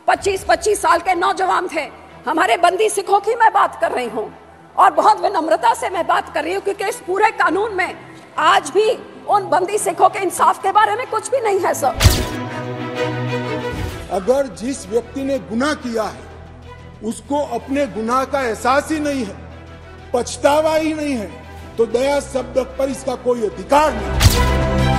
25-25 साल के नौजवान थे। हमारे बंदी सिखों की मैं बात कर रही हूँ और बहुत विनम्रता से मैं बात कर रही हूँ, क्योंकि इस पूरे कानून में आज भी उन बंदी सिखों के इंसाफ के बारे में कुछ भी नहीं है सर। अगर जिस व्यक्ति ने गुनाह किया है उसको अपने गुनाह का एहसास ही नहीं है, पछतावा ही नहीं है, तो दया शब्द पर इसका कोई अधिकार नहीं।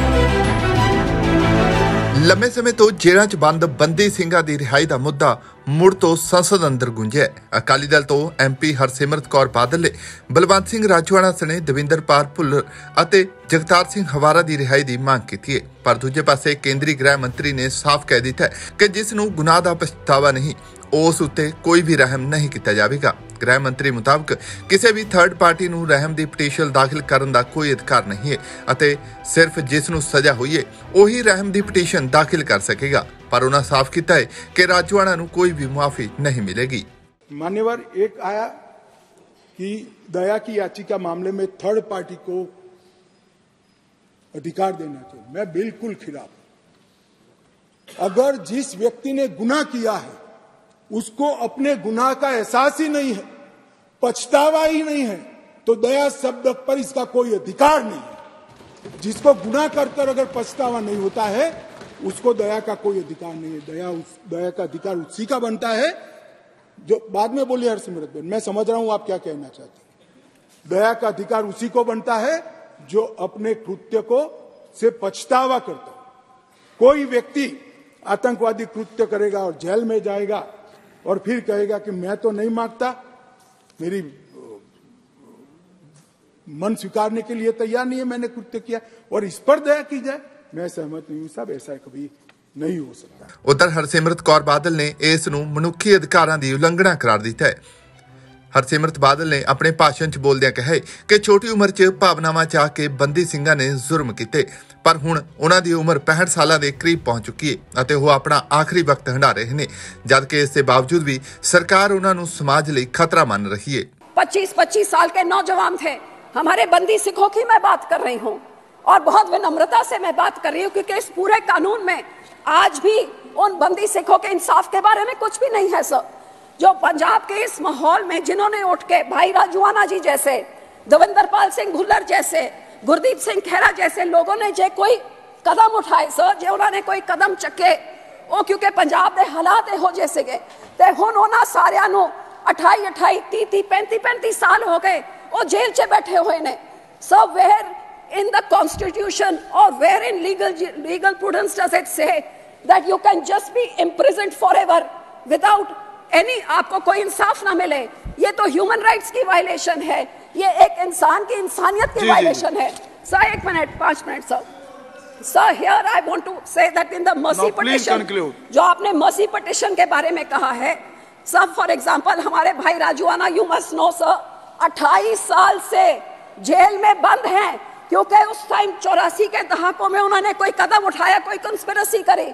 लंबे समय तो जेलों च बंद बंदी ਸਿੰਘਾਂ ਦੀ रिहाई का मुद्दा मुड़ तो संसद अंदर गूंजिया। अकाली दल तो MP हरसिमरत कौर बादल ने बलवंत सिंह राजोआणा सने दविंदर पाल भुल्लर और जगतार सिंह हवारा की रिहाई की मांग की है। पर दूजे पासे केंद्रीय गृह मंत्री ने साफ कह दिता है कि जिसनूं गुनाह का पछतावा नहीं उस उत्ते कोई भी रहम नहीं किया जाएगा। गृह मंत्री मुताबिक किसी भी थर्ड पार्टी नूं रहम की पटिशन दाखिल करने का कोई अधिकार नहीं है अते सिर्फ जिसनूं सजा हुई है वही रहम की पटिशन दाखिल कर सकेगा। पर उन्होंने साफ किया है कि राजोआणा नूं कोई भी मुआफी नहीं मिलेगी। मान्यवर एक आया कि दया की याचिका मामले में थर्ड पार्टी को अधिकार देना चाहिए। मैं बिल्कुल खिलाफ। अगर जिस व्यक्ति ने गुनाह किया है उसको अपने गुनाह का एहसास ही नहीं है, पछतावा ही नहीं है, तो दया शब्द पर इसका कोई अधिकार नहीं है। जिसको गुनाह कर अगर पछतावा नहीं होता है उसको दया का कोई अधिकार नहीं है। दया का अधिकार उसी का बनता है जो बाद में बोली हरसिमरत बहन, मैं समझ रहा हूं आप क्या कहना चाहते हैं। दया का अधिकार उसी को बनता है जो अपने कृत्य को से पछतावा करता है। कोई व्यक्ति आतंकवादी कृत्य करेगा और जेल में जाएगा और फिर कहेगा कि मैं तो नहीं मांगता, मेरी मन स्वीकारने के लिए तैयार नहीं है, मैंने कृत्य किया, और इस पर दया की जाए, मैं सहमत नहीं हूं साहब, ऐसा कभी नहीं हो सकता। उधर हरसिमरत कौर बादल ने इस नूं मनुखी अधिकारां दी उलंघना करार दिता है। हरसिमरत बादल ने अपने भाषण च बोलदियां कहा कि छोटी उम्र च भावनावां च आके बंदी ਸਿੰਘਾਂ ने जुर्म किए, पर हुण उन्हां दी उम्र 65 साल के करीब पहुंच चुकी है अते वो अपना आखिरी वक्त हंडा रहे हैं, जबकि इसके बावजूद भी सरकार उन्हां नूं समाज लई खतरा मान रही है। 25-25 साल के नौजवान थे। हमारे बंदी सिखों की मैं बात कर रही हूँ और बहुत विनम्रता से मैं बात कर रही हूँ, क्योंकि इस पूरे कानून में आज भी उन बंदी सिखों के इंसाफ के बारे में कुछ भी नहीं है सर। जो पंजाब के इस माहौल में जिन्होंने उठ के भाई राजोआणा जी जैसे, दविंदर पाल सिंह भुल्लर जैसे, गुरदीप सिंह खेरा जैसे लोगों ने जे कोई कदम उठाए सर, जो उन्होंने कोई कदम चके वो क्योंकि पंजाब के हालात हो जैसे गए ते हुण उन्हां सारियां नूं 28-28, 30-30, 35-35 साल हो गए वो जेल च बैठे हुए ने। So where in the constitution और where in legal prudence does it say that you can just be imprisoned forever without any, आपको कोई इंसाफ ना मिले? ये तो ह्यूमन राइट्स की वायलेशन है, ये एक इंसान की इंसानियत की वायलेशन है। Sir 1 minute 5 minute sir here I want to say that in the mercy petition, जो आपने मर्सी पिटीशन के बारे में कहा है सर, फॉर एग्जांपल हमारे भाई Rajoana, you must know sir, 28 साल से जेल में बंद हैं क्योंकि उस टाइम 84 के दहाकों में उन्होंने कोई कदम उठाया, कोई कंस्पिरेसी करी।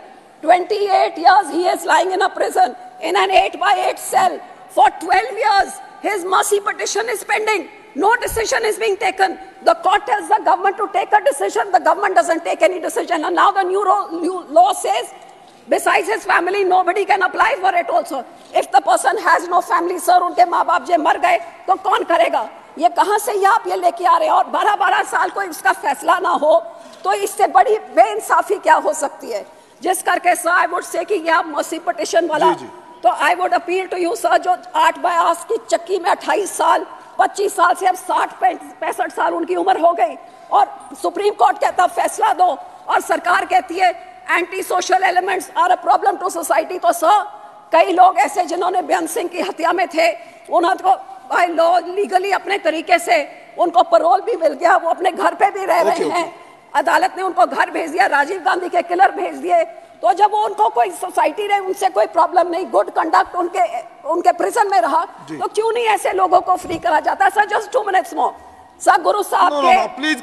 28 years he is lying in a prison in an 8x8 cell. For 12 years his mercy petition is pending. No decision is being taken. The court tells the government to take a decision. The government doesn't take any decision. And now the new law says besides his family nobody can apply for it also. If the person has no family sir, उनके माँ बाप जे मर गए तो कौन करेगा? ये कहाँ से ये आप ये लेके आ रहे हैं? और 12-12 साल कोई उसका फैसला ना हो तो इससे बड़ी बेइंसाफी क्या हो सकती है? जिस करके सर आई वुड से कि ये आप मर्सी पिटीशन वाला, तो I would appeal to you sir, जो 8/8 की चक्की में 28 साल 25 साल से अब 60-65 साल उनकी उम्र हो गई और सुप्रीम कोर्ट कहता फैसला दो और सरकार कहती है anti social elements are a problem to society. तो सर कई लोग ऐसे जिन्होंने बेअंत सिंह की हत्या में थे, उनको बाय लॉ लीगली अपने तरीके से उनको पैरोल भी मिल गया, वो अपने घर पे भी रह रहे हैं, अदालत ने उनको घर भेज दिया, राजीव गांधी के किलर भेज दिए। तो जब उनको कोई सोसाइटी ने उनसे कोई प्रॉब्लम नहीं, गुड कंडक्ट उनके प्रिजन में रहा, तो क्यों नहीं ऐसे लोगों को फ्री करा जाता? Sir just 2 minutes more sir, Guru Sahib के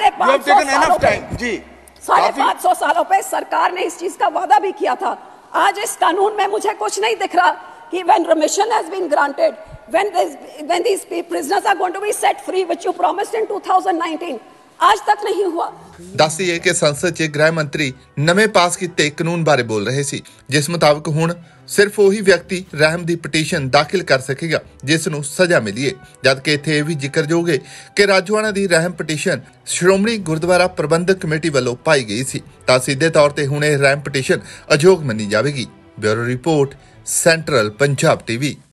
550 सालों पे सरकार ने इस चीज का वादा भी किया था। आज इस कानून में मुझे कुछ नहीं दिख रहा कि when remission has been granted, when these prisoners are going to be set free, which you promised in 2019, आज तक नहीं हुआ। ਦੱਸ ਦਈਏ ਕਿ ਸੰਸਦ 'ਚ ਗ੍ਰਹਿ ਮੰਤਰੀ ਨਵੇਂ ਪਾਸ ਕੀਤੇ ਕਾਨੂੰਨ ਬਾਰੇ ਬੋਲ ਰਹੇ ਸੀ, ਜਿਸ ਮੁਤਾਬਕ ਹੁਣ ਸਿਰਫ ਉਹੀ ਵਿਅਕਤੀ ਰਹਿਮ ਦੀ ਪਟੀਸ਼ਨ ਦਾਖਲ ਕਰ ਸਕੇਗਾ ਜਿਸ ਨੂੰ ਸਜ਼ਾ ਮਿਲੀ ਹੈ, ਜਦਕਿ ਇੱਥੇ ਇਹ ਵੀ ਜ਼ਿਕਰਯੋਗ ਹੈ ਕਿ ਰਾਜੋਆਣਾ ਦੀ ਰਹਿਮ ਪਟੀਸ਼ਨ ਸ਼੍ਰੋਮਣੀ ਗੁਰਦੁਆਰਾ ਪ੍ਰਬੰਧਕ ਕਮੇਟੀ ਵੱਲੋਂ ਪਾਈ ਗਈ ਸੀ, ਤਾਂ ਸਿੱਧੇ ਤੌਰ ਤੇ ਹੁਣ ਇਹ ਰਹਿਮ ਪਟੀਸ਼ਨ ਅਯੋਗ ਮੰਨੀ ਜਾਵੇਗੀ। Bureau report, central Punjab TV.